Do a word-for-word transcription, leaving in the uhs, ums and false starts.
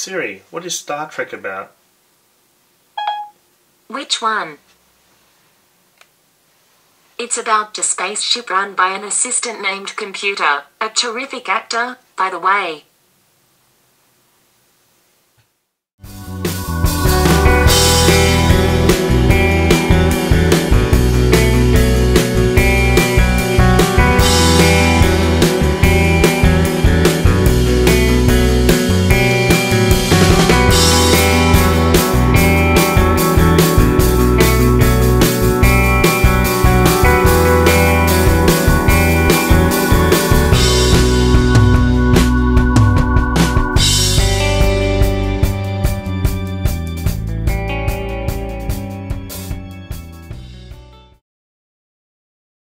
Siri, what is Star Trek about? Which one? It's about a spaceship run by an assistant named Computer, a terrific actor, by the way.